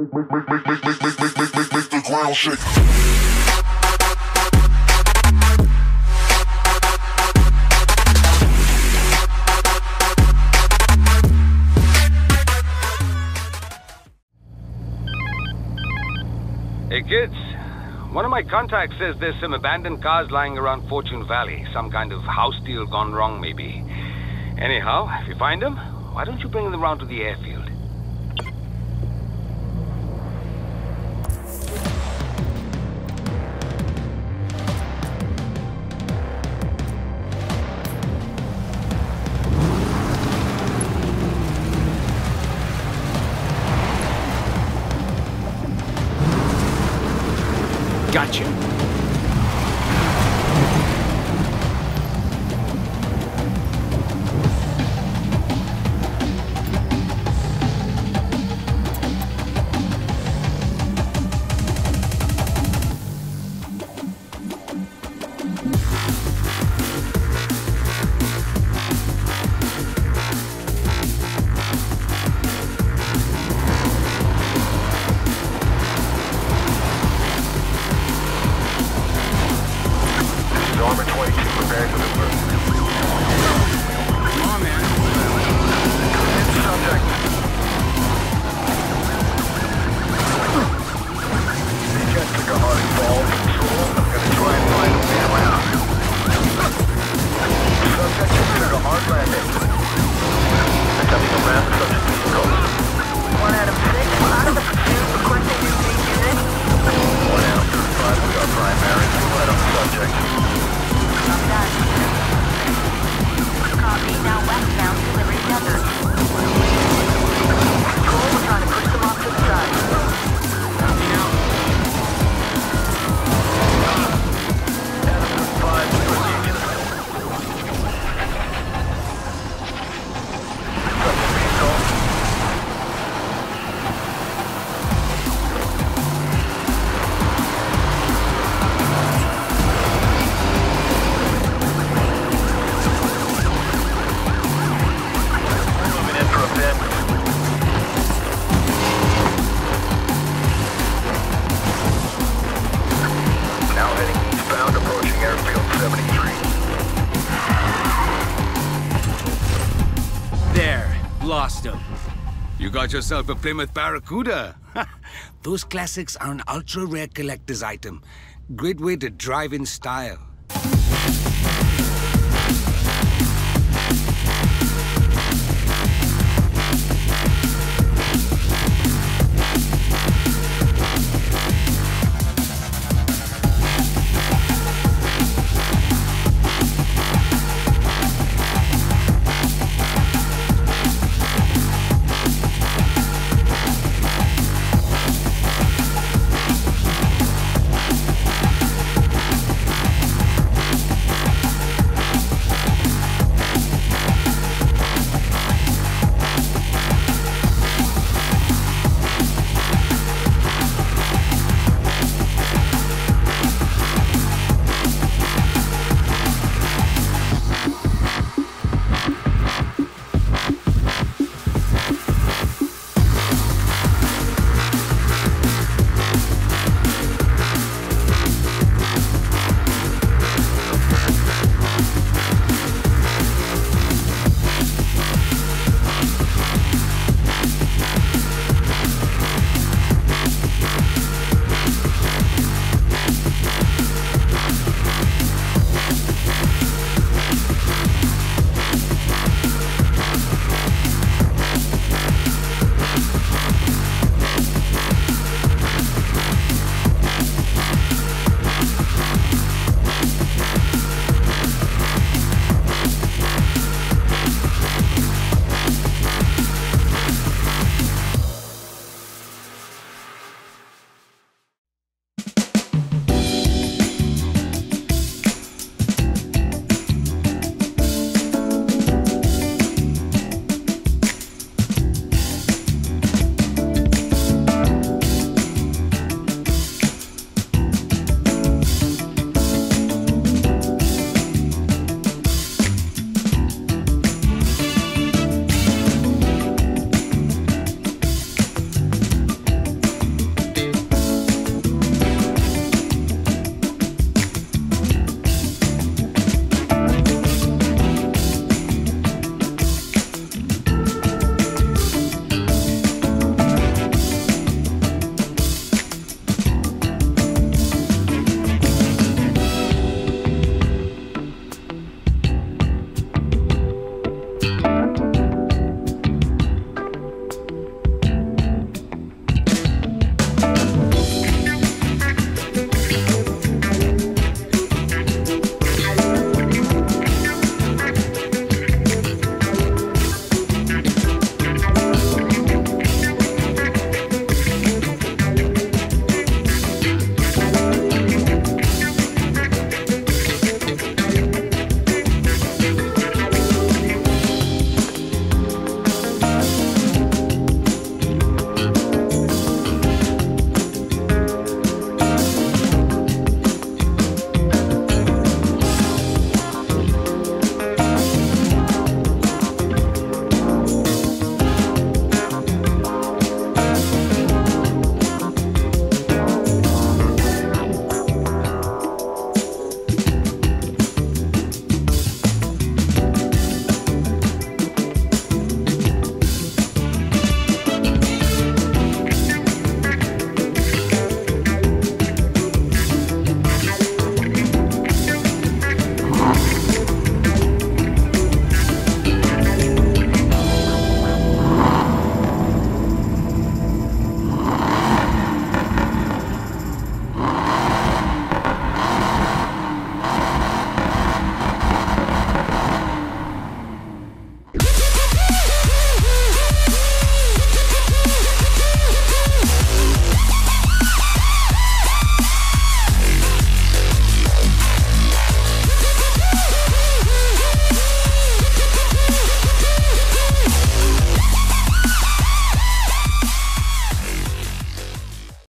Make the ground shake. Hey kids, one of my contacts says there's some abandoned cars lying around Fortune Valley. Some kind of house deal gone wrong, maybe. Anyhow, if you find them, why don't you bring them around to the airfield? Gotcha. Armor 22 preparing for the move. Come on, man. Subject. They just took a hard fall control. I'm gonna try and find a way around. Subject just took a hard landing. Attempting to land the subject vehicle. 1 out of 6. Out of the pursuit. Requesting new team unit. 1 out of 35 with our primary. 2 out of the subject. I'm done. Copy. Now westbound to Liberty Desert. Cool. We're trying to push them off to the side. Now heading eastbound, approaching airfield 73. There. Lost him. You got yourself a Plymouth Barracuda. Those classics are an ultra-rare collector's item. Great way to drive in style.